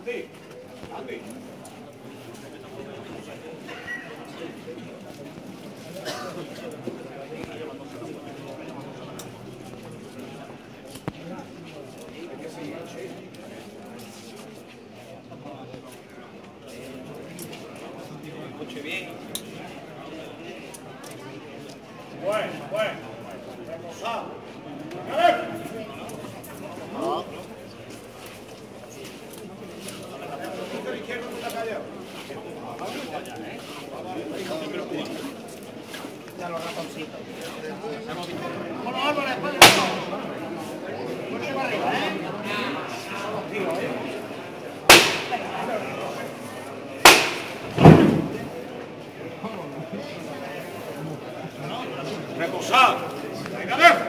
Andy. Escuche bien. Bueno. Reposado. Ya los ratoncitos. Vámonos, después. Mucho para arriba, Reposado. Venga,